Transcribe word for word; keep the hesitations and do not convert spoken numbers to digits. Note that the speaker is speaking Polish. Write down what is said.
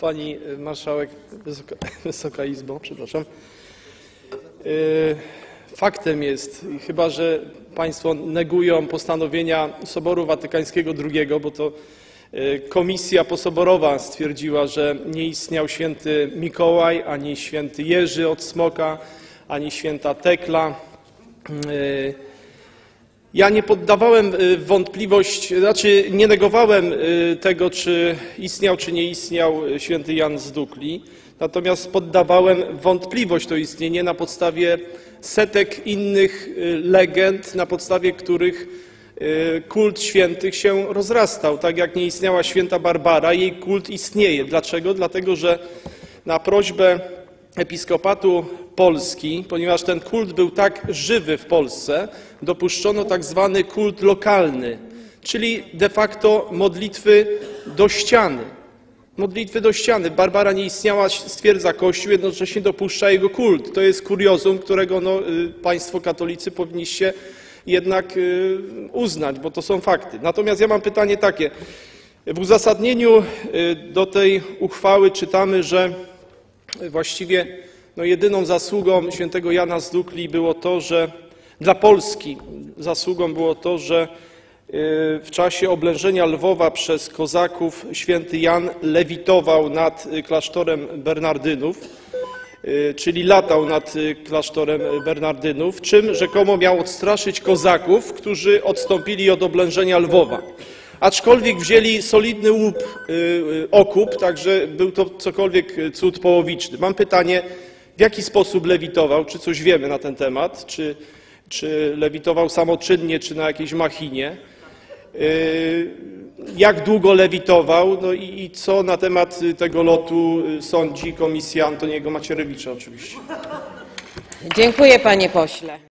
Pani Marszałek, Wysoka, Wysoka Izbo, przepraszam. Faktem jest, chyba że Państwo negują postanowienia Soboru Watykańskiego drugiego, bo to komisja posoborowa stwierdziła, że nie istniał święty Mikołaj, ani święty Jerzy od Smoka, ani święta Tekla. Ja nie poddawałem w wątpliwość, znaczy nie negowałem tego, czy istniał, czy nie istniał święty Jan z Dukli, natomiast poddawałem w wątpliwość to istnienie na podstawie setek innych legend, na podstawie których kult świętych się rozrastał. Tak jak nie istniała święta Barbara, jej kult istnieje. Dlaczego? Dlatego, że na prośbę Episkopatu Polski, ponieważ ten kult był tak żywy w Polsce, dopuszczono tak zwany kult lokalny, czyli de facto modlitwy do ściany. Modlitwy do ściany. Barbara nie istniała, stwierdza Kościół, jednocześnie dopuszcza jego kult. To jest kuriozum, którego no, Państwo katolicy powinniście jednak uznać, bo to są fakty. Natomiast ja mam pytanie takie. W uzasadnieniu do tej uchwały czytamy, że właściwie no, jedyną zasługą świętego Jana z Dukli było to, że dla Polski zasługą było to, że w czasie oblężenia Lwowa przez kozaków święty Jan lewitował nad klasztorem Bernardynów, czyli latał nad klasztorem Bernardynów, czym rzekomo miał odstraszyć kozaków, którzy odstąpili od oblężenia Lwowa. Aczkolwiek wzięli solidny łup, okup, także był to cokolwiek cud połowiczny. Mam pytanie, w jaki sposób lewitował, czy coś wiemy na ten temat, czy, czy lewitował samoczynnie, czy na jakiejś machinie, jak długo lewitował, no i, i co na temat tego lotu sądzi komisja Antoniego Macierewicza oczywiście. Dziękuję, panie pośle.